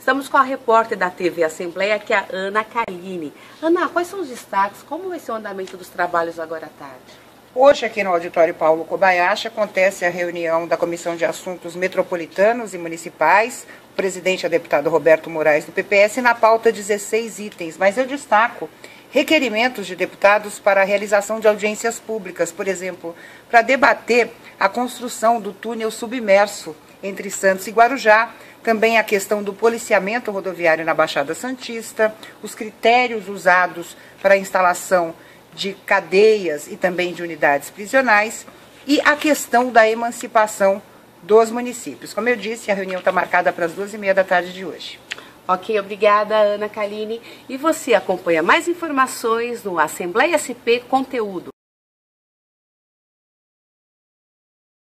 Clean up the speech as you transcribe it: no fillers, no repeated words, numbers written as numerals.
Estamos com a repórter da TV Assembleia, que é a Ana Kaline. Ana, quais são os destaques? Como vai ser o andamento dos trabalhos agora à tarde? Hoje, aqui no auditório Paulo Kobayashi, acontece a reunião da Comissão de Assuntos Metropolitanos e Municipais. O presidente é o deputado Roberto Moraes, do PPS, e na pauta 16 itens. Mas eu destaco requerimentos de deputados para a realização de audiências públicas, por exemplo, para debater a construção do túnel submerso entre Santos e Guarujá, também a questão do policiamento rodoviário na Baixada Santista, os critérios usados para a instalação de cadeias e também de unidades prisionais e a questão da emancipação dos municípios. Como eu disse, a reunião está marcada para as 2h30 da tarde de hoje. Ok, obrigada, Ana Kaline. E você acompanha mais informações no Assembleia SP Conteúdo.